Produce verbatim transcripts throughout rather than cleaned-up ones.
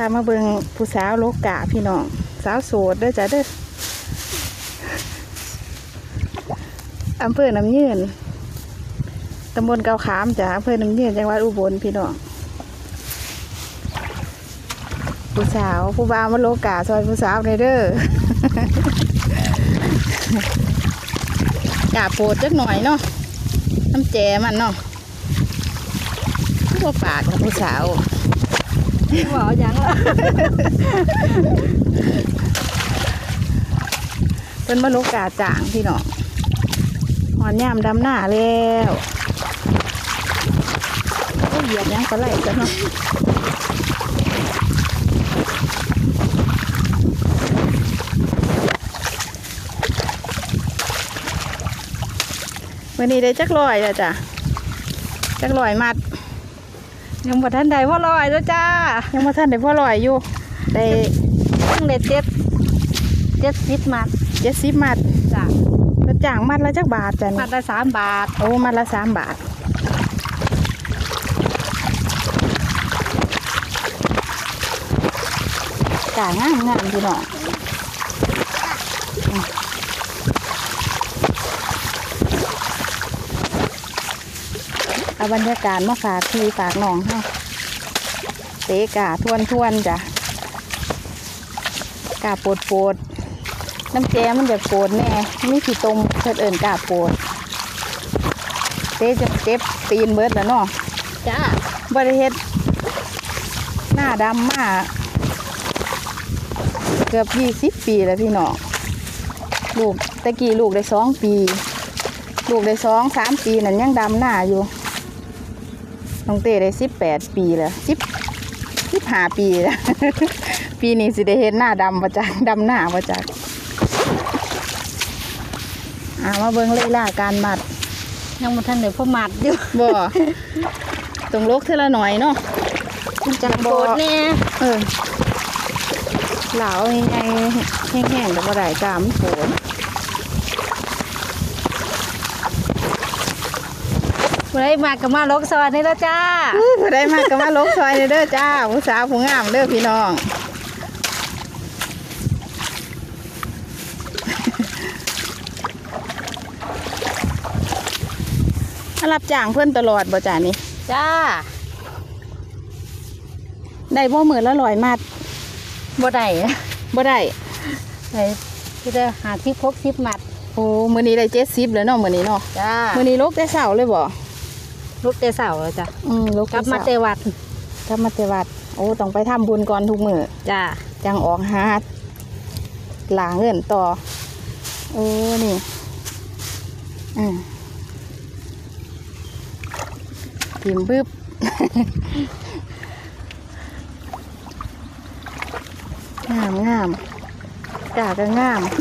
ามาเบิ่งผู้สาวโลกะพี่น้องสาวโสดเด้อจ้ะเด้ออำเภอน้ำยืนตำบลเกาขามจ้ะอำเภอน้ำยืนจังหวัดอุบลพี่น้องผู้สาวผู้บ่าวมาโลกะซอยผู้สาวในเด้อกะโปดจักหน่อยเนาะน้ำแจมันเนาะผู้ปากกับผู้สาวบอกยังล่ะเป็นมะลุกกาจ่างพี่น้องหอนย่ามดำหน้าแล้วเหยียบยังก็ไหลกันเนาะวันนี้ได้จักลอยแล้วจ้ะจักลอยมัดยังบ่ทันได้พ่อลอยแล้วจ้ายังบ่ทันได้พ่อลอยอยู่ได้ตั้งได้เจ็ดเจ็ดสิบมัดเจ็ดสิบมัดจ้ะแล้วจ่างมัดละจักบาทจ้ะมัดละสามบาทโอ้มัดละสามบาทจ่างงามงามพี่น้องเอาบรรยากาศมาฝากพี่ฝากน้องให้เตะกาทวนทวนจ้ะกาโปดโปดน้ำแจมันจะโปดแน่มีขี้ตมเพิ่นเอิ่นกาโปดเตะจะเจ็บตีนเบิดแล้วเนาะจ้าบริเฮ็ดหน้าดำมากเกือบยี่สิบปีแล้วพี่น้องลูกตะกี้ลูกได้สองปีลูกได้สองสามปีนั่นยังดำหน้าอยู่น้องเต้ได้สิบแปดปีแล้วสิบสิบห้าปีแล้ว ปีนี้สิได้เห็นหน้าดำประจักดำหน้าประจักอ่ามาเบิ่งเลยล่ะการมัดยังมาทันเดี๋ยวพ่อมัดอยู่บ่ตรงโลกเท่าละหน่อยเนาะจังโบดเนี่ยเออเหลายังไงแห้งๆแต่บ่ได้กามโผล่ผู้ใดมากับมาลกซอยนี่แล้วจ้าผู้ใดมากับมาลกซอยนี่เด้อจ้าผู้สาวผู้งามเด้อพี่น้องรับจ้างเพื่อนตลอดบ่จ้านี่จ้าได้บ่หมื่นละร้อยมัดบ่ได้บ่ได้ได้ที่ได้หาที่พกสิบมัดโอ้มื้อนี้ได้เจ็ดสิบแล้วเนาะมื้อนี้เนาะจ้ามื้อนี้ลกแต่เช้าเลยบ่ลกแต่เช้าเลยจ้ะอืมลกกลับมาแต่วัดกลับมาแต่วัดโอ้ต้องไปทำบุญก่อนทุกมื้อจ้าจังออกหาหลาเงินต่อโอ้นี่อืมกินบึ๊บงามงามกาก็งาม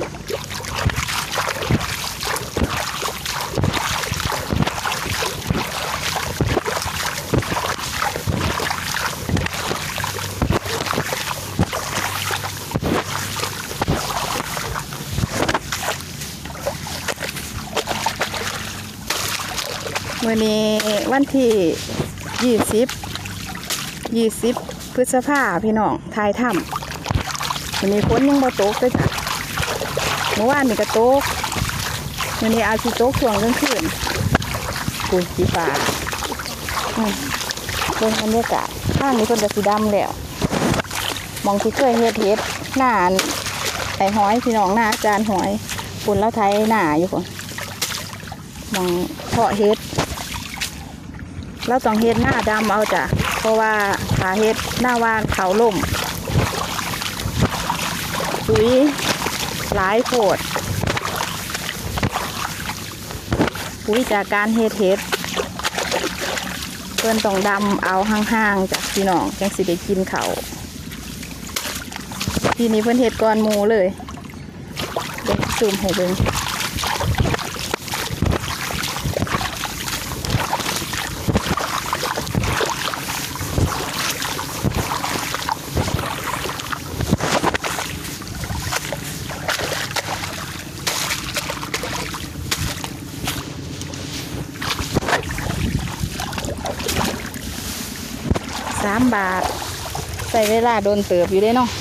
วันนี้วันที่ยี่สิบยี่สิบพฤษภาพี่น้องทายถ้ำวันนี้ฝนยังบ่ตกเลยจ้ะเมื่อวานนี่ก็ตกวันนี้อาจจะตกช่วงกลางคืนกูสีฟ้าเรื่องบรรยากาศข้างนี้คนจะสีดำแล้วมองที่เคยเฮ็ดเฮ็ดหน้าไอ้หอยพี่น้องหน้าจานหอยปุ่นแล้วไทยหน้าอยู่คนมองเพาะเฮ็ดเราต้องเฮ็ดหน้าดำเอาจ้ะเพราะว่าขาเฮ็ดหน้าวานเขาล่มปุ๋ยหลายโพดปุ๋ยจากการเฮ็ดเฮ็ดเพิ่นต้องดำเอาห่างๆจากพี่น้องจังสิได้กินเขาทีนี้เพิ่นเฮ็ดก้อนหมูเลยเดี๋ยวซูมให้เบิ่งสามบาทใส่เวลาโดนเติบอยู่ได้เนาะ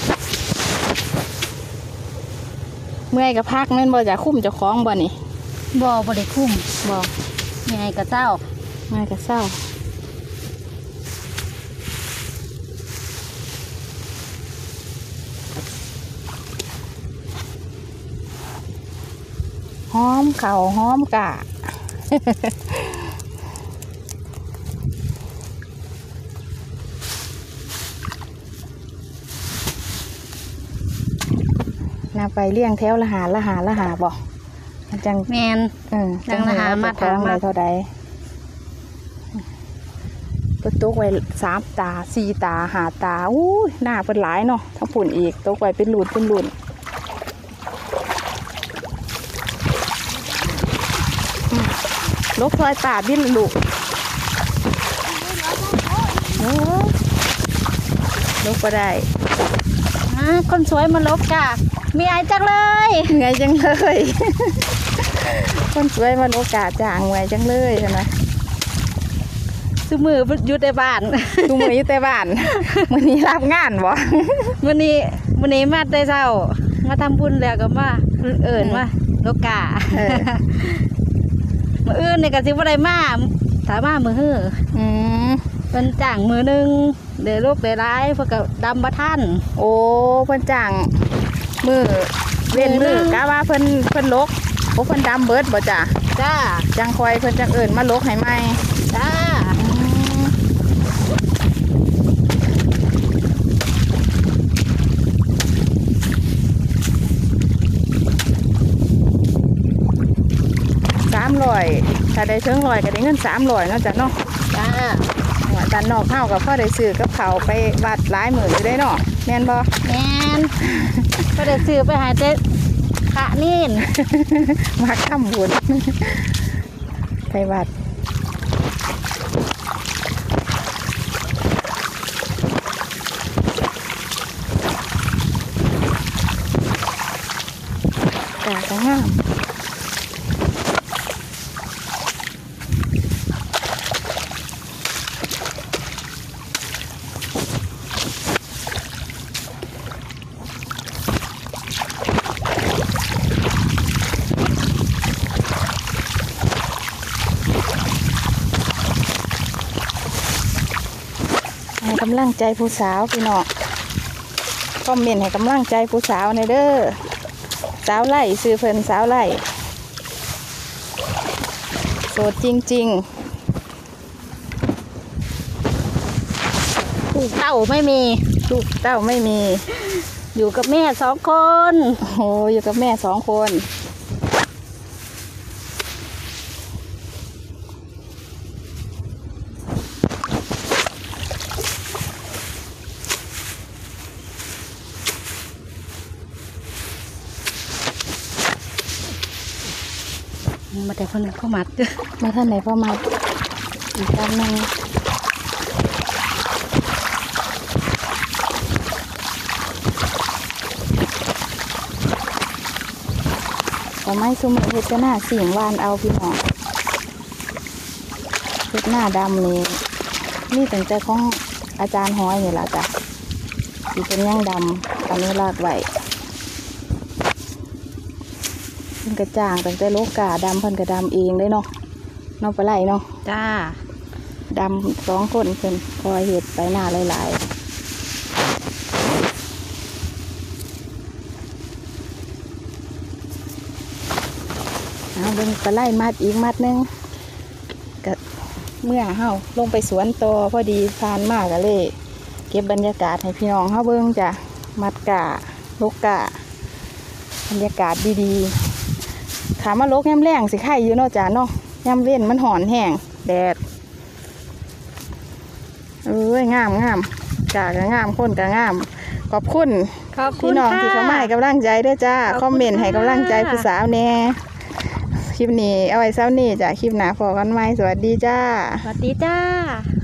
เมื่อยกับพักแม่นบ่จะคุ้มเจ้าของบ่นี่บ่บ่ได้คุ้มบ่ไงกะเจ้าไงกะเศร้าหอมเข่าหอมกะนาไปเลี้ยงแถวละหาละหาละหาบ่จังแมนเออจังละหามาทางไหนเท่าใดก็ตกไว้สามตาสี่ตาหาตาอู้หน้าเป็นหลายเนาะทั้งผุ่นอีกตกไว้เป็นหลุดเป็นหลุดลกซอยตาดิ้นลูกลกก็ได้คนสวยมาลบจ้ะมีไอจังเลยไงจังเลยคนสวยมันโอกาสจางไงจังเลยใช่ไหมซื้อมือยุดในบ้านซื้อมือยุดในบ้านวันนี้รับงานบ่วันนี้วันนี้มาได้เช้ามาทำบุญแล้วก็มาเอิญว่าโอกาสมืออื่นในกระซิบว่าได้มาถามมามือหื้อเป็นจ่างมือหนึ่งเดี๋ยวลูกเดี๋ยวร้ายเพื่อกับดำบัท่านโอ้เพิ่นจ่างมือเว้นมือกะว่าเพิ่นเพิ่นลกโอ้เพิ่นดำเบิดบ่จ้ะจ้าจังคอยเพิ่นจังเอิญมาลกให้ไหมจ้าสามร้อยถ้าได้เชิงร้อยก็ได้เงินสามร้อยเนาะจ้ะเนาะจ้าบ้านนอกเข้ากับพ่อได้ซื้อกับเขาไปวัดหลายหมื่นอยู่ได้เนาะแม่นบ่แม่นก็ได้ซื้อไปหาเจ๊ขะนี่นมาข้ามบุญไปวัดกาจะงามให้กำลังใจผู้สาวพี่น้องคอมเมนต์ให้กำลังใจผู้สาวในเด้อสาวไล่ซื้อเพิ่นสาวไล่โสดจริงๆลูกเต้าไม่มีลูกเต้าไม่มีอยู่กับแม่สองคนโอ้อยู่กับแม่สองคนมาแต่คนไหนพ่อมัดมาท่านไหนพ่อมัดอีกครั้งนึงแต่ไม่สมมติเห็ดหน้าสิ่งวานเอาพี่น้องเห็ดหน้าดำนี่นี่ตั้งแต่ของอาจารย์ห้อยนี่แหละจ้ะที่เป็นย่างดำตอนนี้ลากไว้เพิ่นกระจ่างตั้งแต่โลกาดำเพิ่นกระดำเองเลยเนาะนอกไปไล่เนาะจ้าดำสองคนเพิ่นคอยเห็ดไปหน้าหลายๆเอาเบิ่งไปไล่มัดอีกมัดนึงก็เมื่อเฮาลงไปสวนโตพอดีผ่านมากก็เลยเก็บบรรยากาศให้พี่น้องเฮาเบิ่งจ้ะมัดกะโลกาบรรยากาศดีๆขามาลกย่ำแรงสิไข่อยู่เนาะจ้ะเนาะย่ำเว้นมันหอนแห้งแดดเอ้ยงามงามกะก็งามคนก็งามขอบคุณพี่น้องที่เข้ามาให้กำลังใจด้วยจ้าคอมเมนต์ให้กำลังใจผู้สาวแน่คลิปนี้เอาไว้เช้านี้จ้ะคลิปหน้าพอกันไหมสวัสดีจ้าสวัสดีจ้า